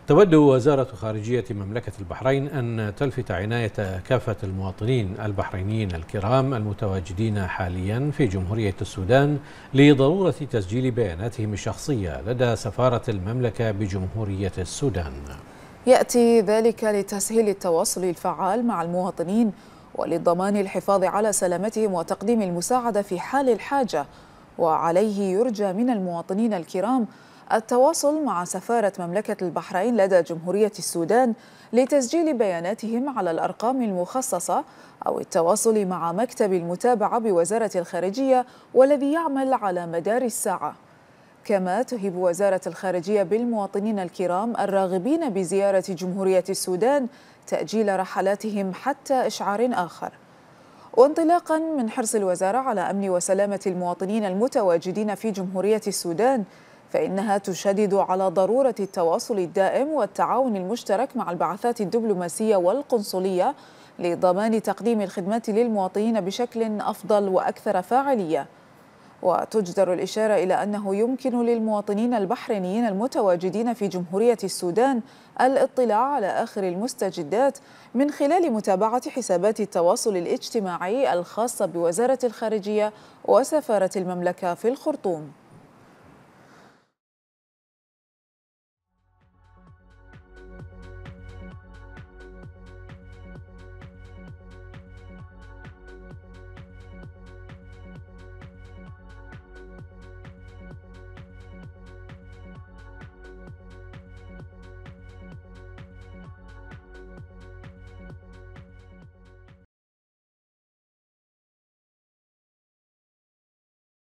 تود وزارة خارجية مملكة البحرين أن تلفت عناية كافة المواطنين البحرينيين الكرام المتواجدين حاليا في جمهورية السودان لضرورة تسجيل بياناتهم الشخصية لدى سفارة المملكة بجمهورية السودان. يأتي ذلك لتسهيل التواصل الفعال مع المواطنين ولضمان الحفاظ على سلامتهم وتقديم المساعدة في حال الحاجة، وعليه يرجى من المواطنين الكرام التواصل مع سفارة مملكة البحرين لدى جمهورية السودان لتسجيل بياناتهم على الأرقام المخصصة أو التواصل مع مكتب المتابعة بوزارة الخارجية والذي يعمل على مدار الساعة. كما تهب وزارة الخارجية بالمواطنين الكرام الراغبين بزيارة جمهورية السودان تأجيل رحلاتهم حتى إشعار آخر. وانطلاقا من حرص الوزارة على أمن وسلامة المواطنين المتواجدين في جمهورية السودان، فإنها تشدد على ضرورة التواصل الدائم والتعاون المشترك مع البعثات الدبلوماسية والقنصلية لضمان تقديم الخدمات للمواطنين بشكل أفضل وأكثر فاعلية. وتجدر الإشارة إلى أنه يمكن للمواطنين البحرينيين المتواجدين في جمهورية السودان الاطلاع على آخر المستجدات من خلال متابعة حسابات التواصل الاجتماعي الخاصة بوزارة الخارجية وسفارة المملكة في الخرطوم.